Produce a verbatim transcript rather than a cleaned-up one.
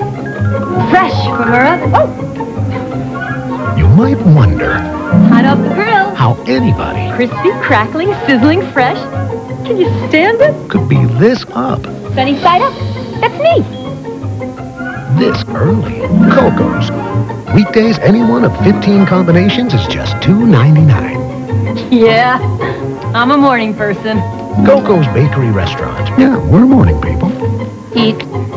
Fresh from her oven. Oh! You might wonder Hot off the grill. how anybody Crispy, crackling, sizzling, fresh. Can you stand it? could be this up Sunny side up. That's me. this early. Coco's. Weekdays, any one of fifteen combinations is just two ninety-nine. Yeah, I'm a morning person. Coco's Bakery Restaurant. Yeah, we're morning people. Eat.